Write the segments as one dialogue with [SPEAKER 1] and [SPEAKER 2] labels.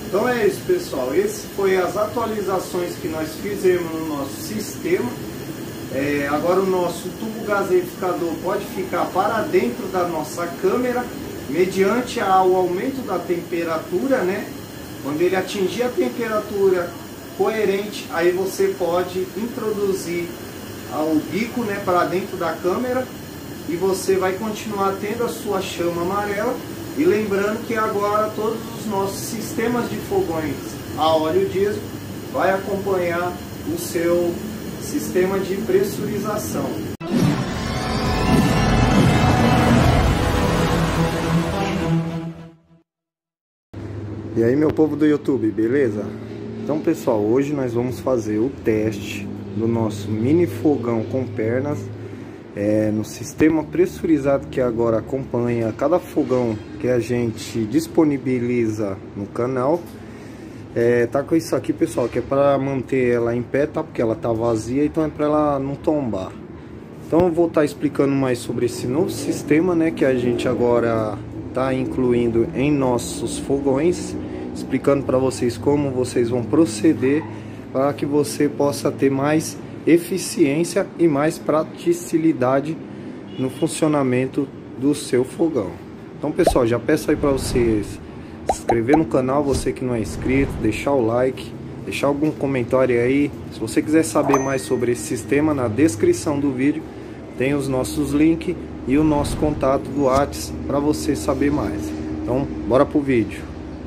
[SPEAKER 1] Então é isso, pessoal. Esse foi as atualizações que nós fizemos no nosso sistema. Agora o nosso tubo gaseificador pode ficar para dentro da nossa câmera, mediante ao aumento da temperatura, né? Quando ele atingir a temperatura coerente, aí você pode introduzir o bico, né, para dentro da câmera e você vai continuar tendo a sua chama amarela. E lembrando que agora todos os nossos sistemas de fogões a óleo diesel vai acompanhar o seu sistema de pressurização. E aí, meu povo do YouTube, beleza? Então, pessoal, hoje nós vamos fazer o teste do nosso mini fogão com pernas no sistema pressurizado que agora acompanha cada fogão que a gente disponibiliza no canal. Tá com isso aqui, pessoal, que é para manter ela em pé, tá? Porque ela tá vazia, então é para ela não tombar. Então eu vou estar explicando mais sobre esse novo sistema, né, que a gente agora tá incluindo em nossos fogões, explicando para vocês como vocês vão proceder para que você possa ter mais eficiência e mais praticidade no funcionamento do seu fogão. Então, pessoal, já peço aí para vocês se inscrever no canal, você que não é inscrito, deixar o like, deixar algum comentário aí. Se você quiser saber mais sobre esse sistema, na descrição do vídeo tem os nossos links e o nosso contato do WhatsApp para você saber mais. Então, bora pro vídeo.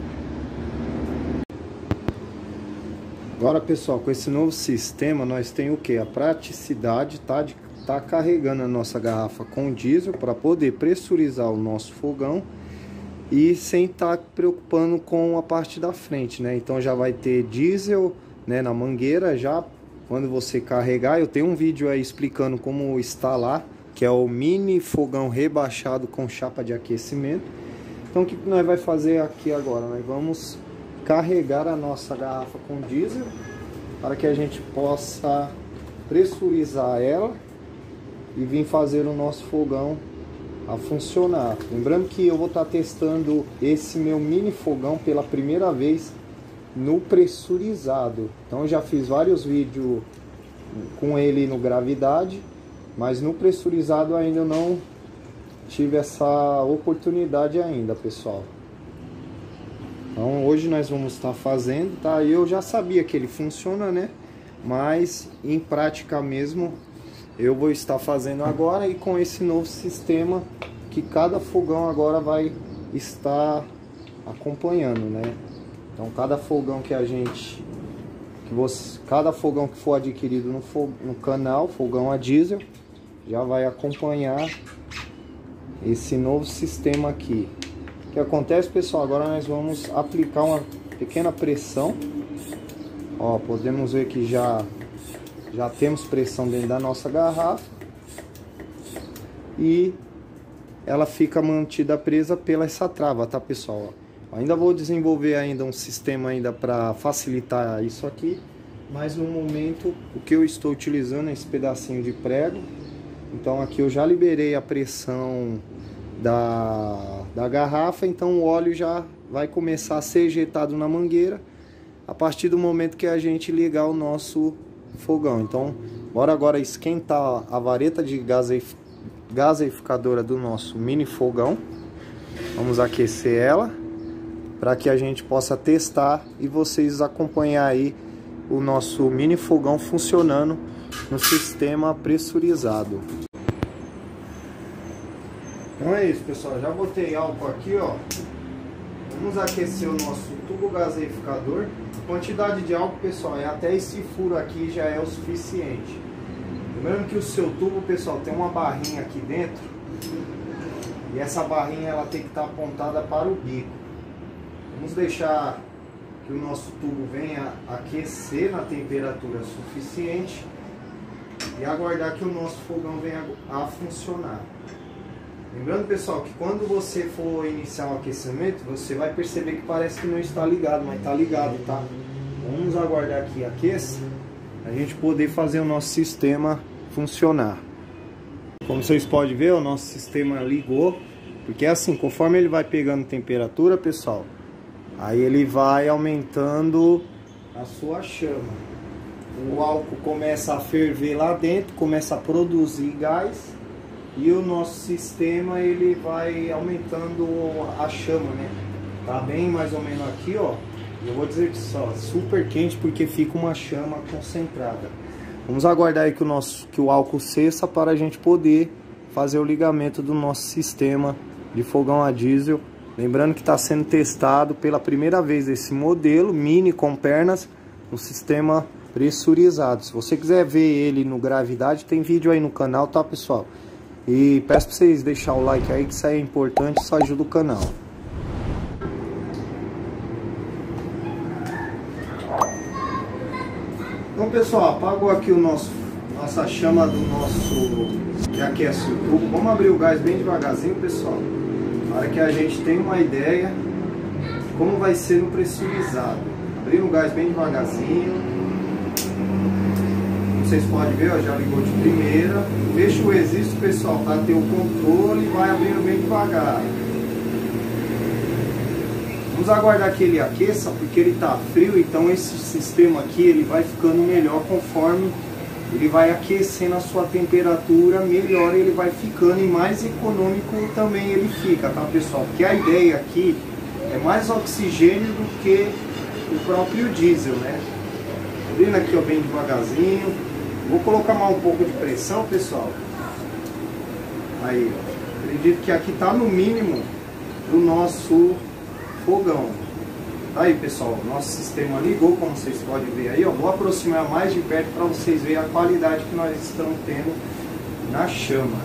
[SPEAKER 1] Agora, pessoal, com esse novo sistema nós tem o que? A praticidade, tá? De tá carregando a nossa garrafa com diesel para poder pressurizar o nosso fogão e sem estar preocupando com a parte da frente, né? Então já vai ter diesel, né, na mangueira já quando você carregar. Eu tenho um vídeo aí explicando como instalar, que é o mini fogão rebaixado com chapa de aquecimento. Então o que nós vai fazer aqui agora? Nós vamos carregar a nossa garrafa com diesel para que a gente possa pressurizar ela e vir fazer o nosso fogão a funcionar. Lembrando que eu vou estar testando esse meu mini fogão pela primeira vez no pressurizado. Então eu já fiz vários vídeos com ele no gravidade, mas no pressurizado ainda não tive essa oportunidade ainda, pessoal. Então hoje nós vamos estar fazendo, tá? Eu já sabia que ele funciona, né? Mas em prática mesmo eu vou estar fazendo agora, e com esse novo sistema que cada fogão agora vai estar acompanhando, né? Então cada fogão que a gente, cada fogão que for adquirido no canal, fogão a diesel, já vai acompanhar esse novo sistema aqui. O que acontece, pessoal? Agora nós vamos aplicar uma pequena pressão. Ó, podemos ver que já temos pressão dentro da nossa garrafa e ela fica mantida presa pela essa trava, tá, pessoal? Ó, ainda vou desenvolver ainda um sistema ainda para facilitar isso aqui, mas no momento o que eu estou utilizando é esse pedacinho de prego. Então aqui eu já liberei a pressão da garrafa, então o óleo já vai começar a ser ejetado na mangueira a partir do momento que a gente ligar o nosso fogão. Então bora agora esquentar a vareta de gaseificadora do nosso mini fogão. Vamos aquecer ela para que a gente possa testar e vocês acompanhar aí o nosso mini fogão funcionando no sistema pressurizado. Então é isso, pessoal, já botei álcool aqui, ó. Vamos aquecer o nosso tubo gaseificador. A quantidade de álcool, pessoal, é até esse furo aqui já é o suficiente. Lembrando que o seu tubo, pessoal, tem uma barrinha aqui dentro, e essa barrinha ela tem que estar apontada para o bico. Vamos deixar que o nosso tubo venha aquecer na temperatura suficiente e aguardar que o nosso fogão venha a funcionar. Lembrando, pessoal, que quando você for iniciar o aquecimento, você vai perceber que parece que não está ligado, mas está ligado, tá? Vamos aguardar que aqueça, a gente poder fazer o nosso sistema funcionar. Como vocês podem ver, o nosso sistema ligou, porque assim, conforme ele vai pegando temperatura, pessoal, Aí ele vai aumentando a sua chama. O álcool começa a ferver lá dentro, começa a produzir gás e o nosso sistema ele vai aumentando a chama, né? Tá bem mais ou menos aqui, ó. Eu vou dizer que só super quente porque fica uma chama concentrada. Vamos aguardar aí que o álcool cessa para a gente poder fazer o ligamento do nosso sistema de fogão a diesel. Lembrando que está sendo testado pela primeira vez esse modelo mini com pernas no sistema pressurizado. Se você quiser ver ele no gravidade, tem vídeo aí no canal, tá, pessoal? E peço para vocês deixar o like aí, que isso aí é importante, isso ajuda o canal. Então, pessoal, apagou aqui nossa chama do nosso que aquece o tubo. Vamos abrir o gás bem devagarzinho, pessoal, para que a gente tenha uma ideia de como vai ser no pressurizado. Abrir o gás bem devagarzinho. Como vocês podem ver, ó, já ligou de primeira. Deixa o resistor, pessoal, para ter o controle e vai abrindo bem devagar. Vamos aguardar que ele aqueça, porque ele está frio, então esse sistema aqui ele vai ficando melhor conforme ele vai aquecendo a sua temperatura, melhor ele vai ficando e mais econômico também ele fica, tá, pessoal? Porque a ideia aqui é mais oxigênio do que o próprio diesel, né? Abrindo aqui, ó, bem devagarzinho. Vou colocar mais um pouco de pressão, pessoal. Aí, ó. Acredito que aqui tá no mínimo do nosso fogão. Tá aí, pessoal, nosso sistema ligou, como vocês podem ver aí, ó. Vou aproximar mais de perto para vocês verem a qualidade que nós estamos tendo na chama.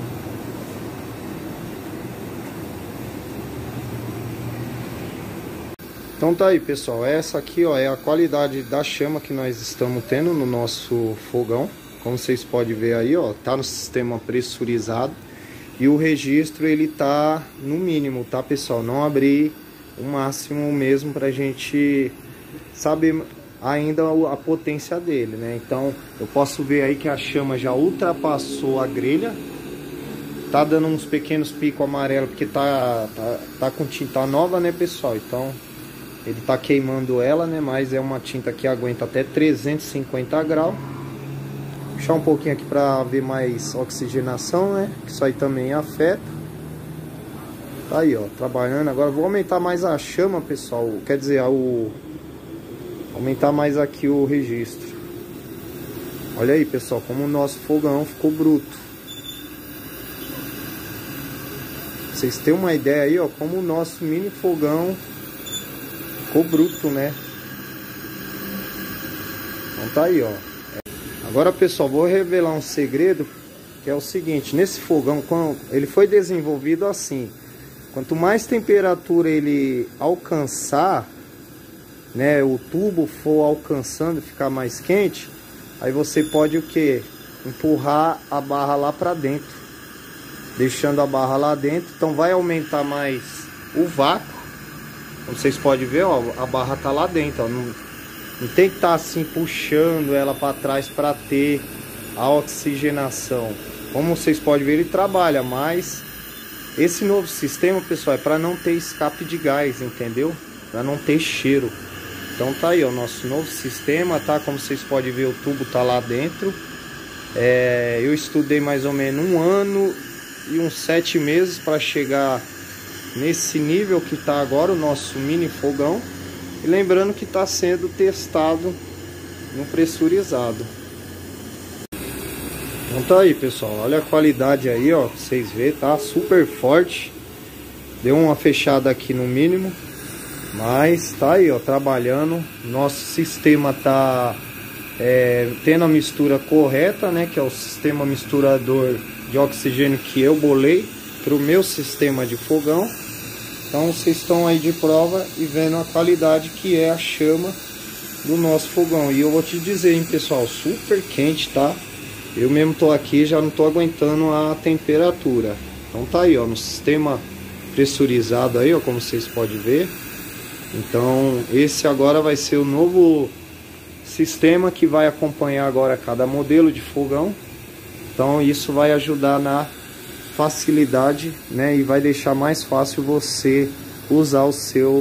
[SPEAKER 1] Então tá aí, pessoal, essa aqui, ó, é a qualidade da chama que nós estamos tendo no nosso fogão. Como vocês podem ver aí, ó, tá no sistema pressurizado e o registro ele tá no mínimo, tá, pessoal? Não abrir o máximo mesmo pra gente saber ainda a potência dele, né? Então eu posso ver aí que a chama já ultrapassou a grelha. Tá dando uns pequenos picos amarelos porque tá com tinta nova, né, pessoal? Então ele tá queimando ela, né? Mas é uma tinta que aguenta até 350 graus. Vou puxar um pouquinho aqui para ver mais oxigenação, né? Que isso aí também afeta. Tá aí, ó, trabalhando. Agora vou aumentar mais a chama, pessoal. Quer dizer, aumentar mais aqui o registro. Olha aí, pessoal, como o nosso fogão ficou bruto. Vocês têm uma ideia aí, ó, como o nosso mini fogão ficou bruto, né? Então tá aí, ó. Agora, pessoal, vou revelar um segredo, que é o seguinte: nesse fogão, quando ele foi desenvolvido assim, quanto mais temperatura ele alcançar, né, o tubo for alcançando, ficar mais quente, aí você pode o que? Empurrar a barra lá para dentro, deixando a barra lá dentro. Então vai aumentar mais o vácuo. Como vocês podem ver, ó, a barra tá lá dentro, ó, não tem que estar assim puxando ela para trás para ter a oxigenação. Como vocês podem ver, ele trabalha, mas esse novo sistema, pessoal, é para não ter escape de gás, entendeu? Para não ter cheiro. Então tá aí, ó, o nosso novo sistema, tá? Como vocês podem ver, o tubo tá lá dentro. Eu estudei mais ou menos 1 ano e uns 7 meses para chegar nesse nível que tá agora o nosso mini fogão. E lembrando que está sendo testado no pressurizado. Então tá aí, pessoal, olha a qualidade aí, ó, pra vocês verem, tá super forte. Deu uma fechada aqui no mínimo, mas tá aí, ó, trabalhando. Nosso sistema tá tendo a mistura correta, né, que é o sistema misturador de oxigênio que eu bolei para o meu sistema de fogão. Então vocês estão aí de prova e vendo a qualidade que é a chama do nosso fogão. E eu vou te dizer, hein, pessoal, super quente, tá? Eu mesmo tô aqui, já não tô aguentando a temperatura. Então tá aí, ó, no sistema pressurizado aí, ó, como vocês podem ver. Então esse agora vai ser o novo sistema que vai acompanhar agora cada modelo de fogão. Então isso vai ajudar na facilidade, né, e vai deixar mais fácil você usar o seu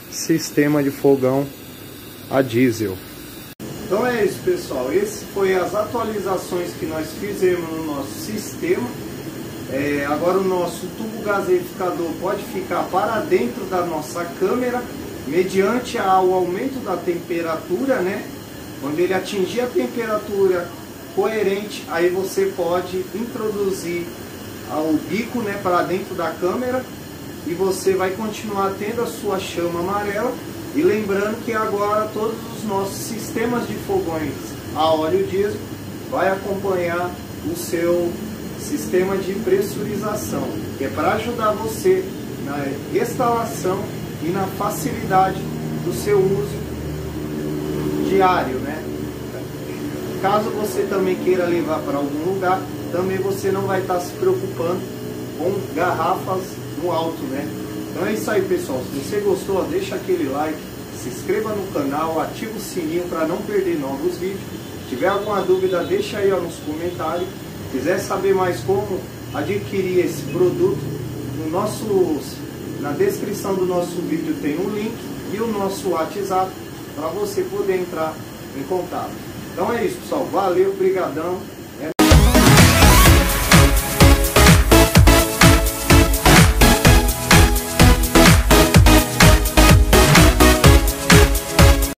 [SPEAKER 1] sistema de fogão a diesel. Então é isso, pessoal. Esse foi as atualizações que nós fizemos no nosso sistema. Agora o nosso tubo gaseificador pode ficar para dentro da nossa câmera, mediante ao aumento da temperatura, né? Quando ele atingir a temperatura coerente, aí você pode introduzir o bico, né, para dentro da câmera, e você vai continuar tendo a sua chama amarela. E lembrando que agora todos os nossos sistemas de fogões a óleo diesel vai acompanhar o seu sistema de pressurização, que é para ajudar você na instalação e na facilidade do seu uso diário, né? Caso você também queira levar para algum lugar, também você não vai estar se preocupando com garrafas no alto, né? Então é isso aí, pessoal. Se você gostou, deixa aquele like, se inscreva no canal, ativa o sininho para não perder novos vídeos. Se tiver alguma dúvida, deixa aí nos comentários. Se quiser saber mais como adquirir esse produto, na descrição do nosso vídeo tem um link e o nosso WhatsApp para você poder entrar em contato. Então é isso, pessoal. Valeu, brigadão.